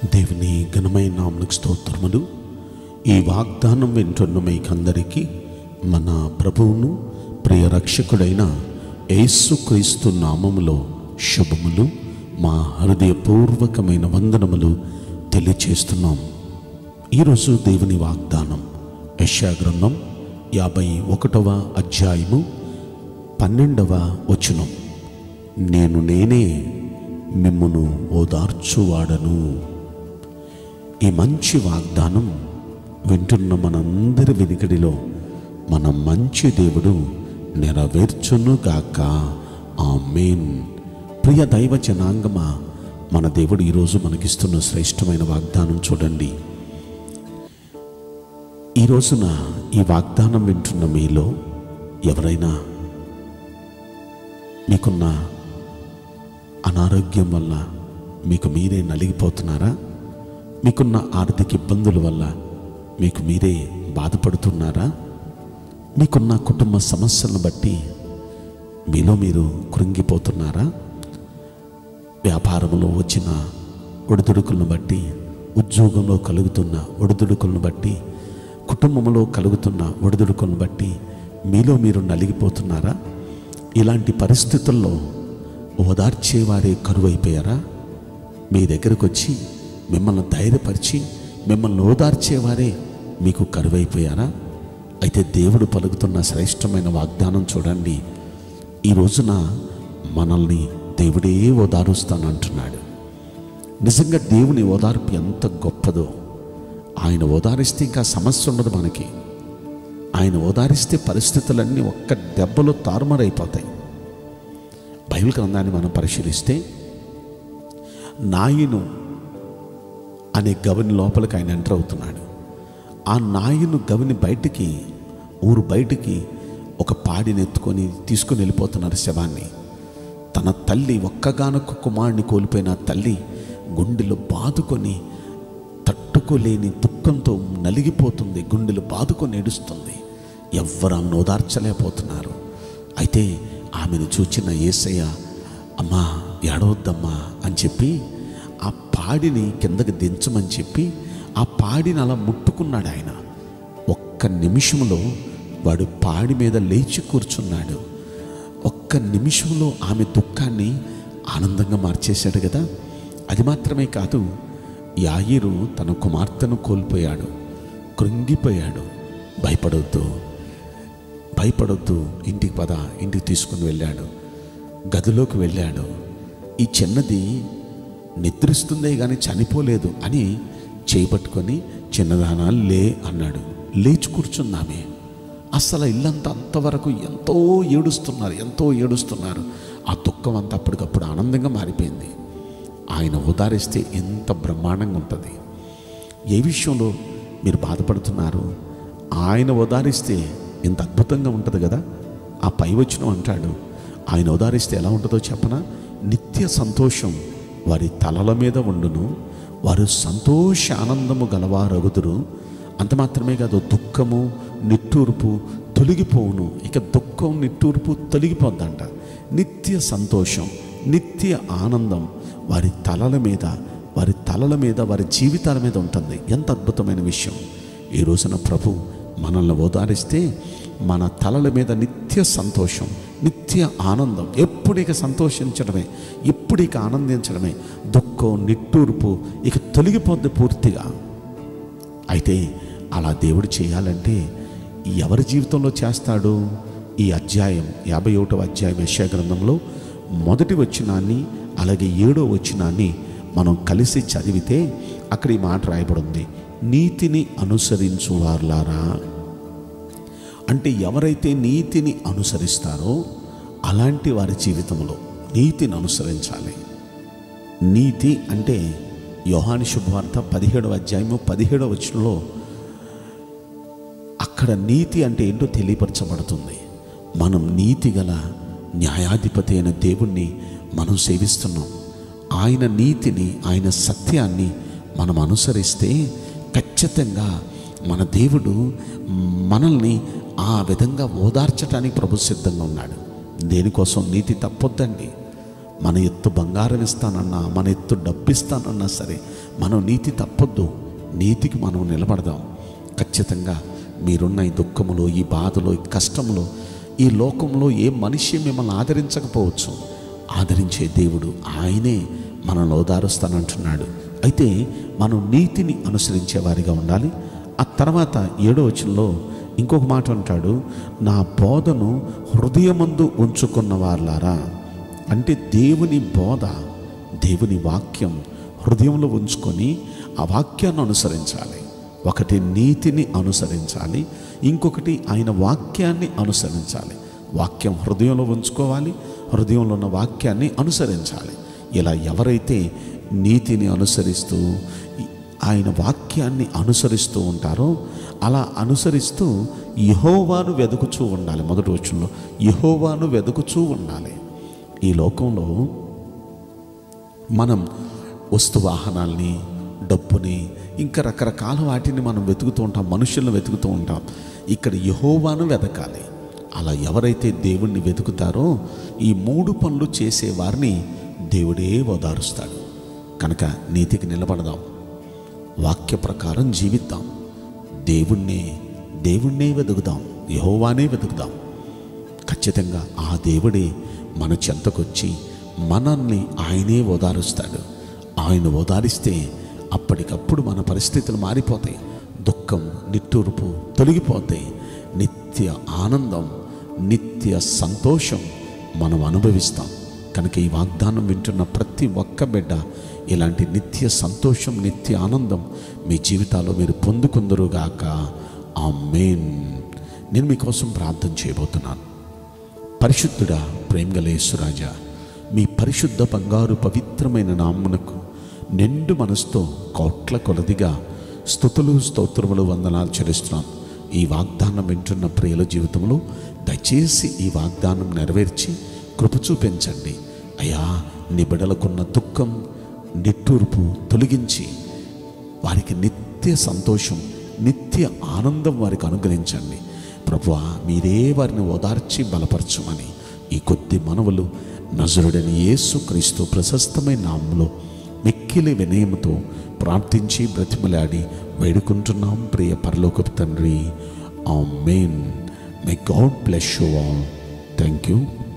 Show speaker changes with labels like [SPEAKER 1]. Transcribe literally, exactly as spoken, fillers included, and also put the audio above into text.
[SPEAKER 1] దేవుని ఘనమైన నామమునకు స్తోత్రములు. ఈ వాగ్దానం వింటున్న మీకందరికీ మన ప్రభువును ప్రియ రక్షకుడైన యేసుక్రీస్తు నామములో శుభములు, మా హృదయపూర్వకమైన వందనములు తెలియచేస్తున్నాం. ఈరోజు దేవుని వాగ్దానం యెషయా గ్రంథం యాభై ఒకటవ అధ్యాయము పన్నెండవ వచనం. నేను నేనే మిమ్మును ఓదార్చువాడను. ఈ మంచి వాగ్దానం వింటున్న మనందరి వెనుకడిలో మన మంచి దేవుడు నెరవేర్చునుగాక. ఆమేన్. ప్రియ దైవ జనాంగమా, మన దేవుడు ఈరోజు మనకిస్తున్న శ్రేష్టమైన వాగ్దానం చూడండి. ఈ రోజున ఈ వాగ్దానం వింటున్న మీలో ఎవరైనా మీకున్న అనారోగ్యం వల్ల మీకు మీరే నలిగిపోతున్నారా? మీకున్న ఆర్థిక ఇబ్బందుల వల్ల మీకు మీరే బాధపడుతున్నారా? మీకున్న కుటుంబ సమస్యలను బట్టి మీలో మీరు కృంగిపోతున్నారా? వ్యాపారంలో వచ్చిన ఒడిదుడుకులను బట్టి, ఉద్యోగంలో కలుగుతున్న ఒడిదుడుకులను బట్టి, కుటుంబంలో కలుగుతున్న ఒడిదుడుకులను బట్టి మీలో మీరు నలిగిపోతున్నారా? ఇలాంటి పరిస్థితుల్లో ఓదార్చేవారే కరువైపోయారా? మీ దగ్గరకు వచ్చి మిమ్మల్ని ధైర్యపరిచి మిమ్మల్ని ఓదార్చేవారే మీకు కరువైపోయారా? అయితే దేవుడు పలుకుతున్న శ్రేష్టమైన వాగ్దానం చూడండి. ఈ రోజున మనల్ని దేవుడే ఓదారుస్తానంటున్నాడు. నిజంగా దేవుని ఓదార్పు ఎంత గొప్పదో. ఆయన ఓదారిస్తే ఇంకా సమస్య ఉండదు మనకి. ఆయన ఓదారిస్తే పరిస్థితులన్నీ ఒక్క దెబ్బలో తారుమారైపోతాయి. బైబిల్ గ్రంథాన్ని మనం పరిశీలిస్తే నాయను అనే గవిని లోపలికి ఆయన ఎంటర్ అవుతున్నాడు. ఆ నాయను గవిని బయటికి, ఊరు బయటికి ఒక పాడిని ఎత్తుకొని తీసుకుని వెళ్ళిపోతున్నారు శవాన్ని. తన తల్లి, ఒక్కగానొక్క కుమారుని కోల్పోయిన తల్లి గుండెలు బాదుకొని తట్టుకోలేని దుఃఖంతో నలిగిపోతుంది. గుండెలు బాదుకొని ఏడుస్తుంది. ఎవ్వరు ఆమెను ఓదార్చలేకపోతున్నారు. అయితే ఆమెను చూచిన యేసయ్య, అమ్మా ఏడవద్దమ్మా అని చెప్పి ఆ పాడిని కిందకి దించమని చెప్పి ఆ పాడిని అలా ముట్టుకున్నాడు ఆయన. ఒక్క నిమిషంలో వాడు పాడి మీద లేచి కూర్చున్నాడు. ఒక్క నిమిషంలో ఆమె దుఃఖాన్ని ఆనందంగా మార్చేశాడు కదా. అది మాత్రమే కాదు, యాయీరు తన కుమార్తెను కోల్పోయాడు, కృంగిపోయాడు. భయపడొద్దు, భయపడొద్దు, ఇంటికి పద, ఇంటికి తీసుకుని వెళ్ళాడు. గదిలోకి వెళ్ళాడు. ఈ చిన్నది నిద్రిస్తుందే కానీ చనిపోలేదు అని చేపట్టుకొని, చిన్నదానా లే అన్నాడు. లేచి కూర్చుందామే. అసలు ఇల్లంతా అంతవరకు ఎంతో ఏడుస్తున్నారు, ఎంతో ఏడుస్తున్నారు. ఆ దుఃఖం అంతా అప్పటికప్పుడు ఆనందంగా మారిపోయింది. ఆయన ఓదారిస్తే ఎంత బ్రహ్మాండంగా ఉంటుంది. ఏ విషయంలో మీరు బాధపడుతున్నారు, ఆయన ఓదారిస్తే ఎంత అద్భుతంగా ఉంటుంది కదా. ఆ పై వచనం అంటాడు, ఆయన ఓదారిస్తే ఎలా ఉంటుందో చెప్పనా? నిత్య సంతోషం వారి తలల మీద ఉండును, వారు సంతోష ఆనందము గలవారగుదురు. అంత మాత్రమే కాదు, దుఃఖము నిట్టూర్పు తొలగిపోవును. ఇక దుఃఖం నిట్టూర్పు తొలగిపోద్దంట. నిత్య సంతోషం, నిత్య ఆనందం వారి తలల మీద, వారి తలల మీద, వారి జీవితాల మీద ఉంటుంది. ఎంత అద్భుతమైన విషయం. ఈ రోజున ప్రభు మనల్ని ఓదారిస్తే మన తలల మీద నిత్య సంతోషం, నిత్య ఆనందం. ఎప్పుడు ఇక సంతోషించడమే, ఎప్పుడు ఇక ఆనందించడమే. దుఃఖం నిట్టూర్పు ఇక తొలగిపోద్ది పూర్తిగా. అయితే అలా దేవుడు చేయాలంటే ఎవరి జీవితంలో చేస్తాడు? ఈ అధ్యాయం యాభై ఒకటవ అధ్యాయం యెషయా గ్రంథంలో మొదటి వచనాన్ని అలాగే ఏడో వచనాన్ని మనం కలిసి చదివితే అక్కడ ఈ మాట రాయబడింది, నీతిని అనుసరించు వారులారా. అంటే ఎవరైతే నీతిని అనుసరిస్తారో అలాంటి వారి జీవితంలో నీతిని అనుసరించాలి. నీతి అంటే యోహాను శుభవార్త పదిహేడవ అధ్యాయము పదిహేడవ వచనంలో అక్కడ నీతి అంటే ఏంటో తెలియపరచబడుతుంది. మనం నీతి గల న్యాయాధిపతి అయిన దేవుణ్ణి మనం సేవిస్తున్నాం. ఆయన నీతిని, ఆయన సత్యాన్ని మనం అనుసరిస్తే ఖచ్చితంగా మన దేవుడు మనల్ని ఆ విధంగా ఓదార్చడానికి ప్రభు సిద్ధంగా ఉన్నాడు. దేనికోసం? నీతి తప్పొద్దండి. మన ఎత్తు బంగారం ఇస్తానన్నా, మన ఎత్తు డబ్బు ఇస్తానన్నా సరే మనం నీతి తప్పొద్దు. నీతికి మనం నిలబడదాం. ఖచ్చితంగా మీరున్న ఈ దుఃఖములో, ఈ బాధలో, ఈ కష్టంలో, ఈ లోకంలో ఏ మనిషి మిమ్మల్ని ఆదరించకపోవచ్చు, ఆదరించే దేవుడు ఆయనే మనల్ని ఓదారుస్తానంటున్నాడు. అయితే మనం నీతిని అనుసరించే వారిగా ఉండాలి. ఆ తర్వాత ఏడో వచనంలో ఇంకొక మాట అంటాడు, నా బోధను హృదయమందు ఉంచుకున్న వారులారా. అంటే దేవుని బోధ, దేవుని వాక్యం హృదయంలో ఉంచుకొని ఆ వాక్యాన్ని అనుసరించాలి. ఒకటి నీతిని అనుసరించాలి, ఇంకొకటి ఆయన వాక్యాన్ని అనుసరించాలి. వాక్యం హృదయంలో ఉంచుకోవాలి, హృదయంలో ఉన్న వాక్యాన్ని అనుసరించాలి. ఇలా ఎవరైతే నీతిని అనుసరిస్తూ ఆయన వాక్యాన్ని అనుసరిస్తూ ఉంటారో అలా అనుసరిస్తూ యెహోవాను వెదుకుచూ ఉండాలి. మొదటి వచనంలో యెహోవాను వెదుకుచూ ఉండాలి. ఈ లోకంలో మనం వస్తు వాహనాల్ని, డబ్బుని, ఇంకా రకరకాల వాటిని మనం వెతుకుతూ ఉంటాం, మనుషులను వెతుకుతూ ఉంటాం. ఇక్కడ యెహోవాను వెతకాలి. అలా ఎవరైతే దేవుణ్ణి వెతుకుతారో ఈ మూడు పనులు చేసే వారిని దేవుడే ఓదారుస్తాడు. కనుక నీతికి నిలబడదాం, వాక్య ప్రకారం జీవిద్దాం, దేవుణ్ణే దేవుణ్ణే వెతుకుదాం, యెహోవానే వెతుకుదాం. ఖచ్చితంగా ఆ దేవుడే మన చెంతకొచ్చి మనల్ని ఆయనే ఓదారుస్తాడు. ఆయన ఓదారిస్తే అప్పటికప్పుడు మన పరిస్థితులు మారిపోతాయి. దుఃఖం, నిట్టూర్పు తొలగిపోతాయి. నిత్య ఆనందం, నిత్య సంతోషం మనం అనుభవిస్తాం. కనుక ఈ వాగ్దానం వింటున్న ప్రతి ఒక్క బిడ్డ ఇలాంటి నిత్య సంతోషం, నిత్య ఆనందం మీ జీవితాల్లో మీరు పొందుకుందరుగాక. ఆమేన్. నేను మీకోసం ప్రార్థన చేయబోతున్నాను. పరిశుద్ధుడా, ప్రేమగల యేసురాజా, మీ పరిశుద్ధ బంగారు పవిత్రమైన నామమునకు నిండు మనసుతో కోట్ల కొలదిగా స్తుతులు, స్తోత్రములు, వందనాలు చెల్లిస్తున్నాను. ఈ వాగ్దానం వింటున్న ప్రియుల జీవితంలో దయచేసి ఈ వాగ్దానం నెరవేర్చి కృప చూపించండి అయ్యా. నీ బిడ్డలకున్న దుఃఖం, నిట్టూర్పు తొలగించి వారికి నిత్య సంతోషం, నిత్య ఆనందం వారికి అనుగ్రహించండి ప్రభువా. మీరే వారిని ఓదార్చి బలపరచమని ఈ కొద్ది మనవులు నజరుడైన యేసుక్రీస్తు ప్రశస్తమైన నామములో మిక్కిలి వినయముతో ప్రార్థించి బ్రతిమలాడి వేడుకుంటున్నాం ప్రియ పరలోకపు తండ్రి. ఆమేన్. May God bless you all. Thank you.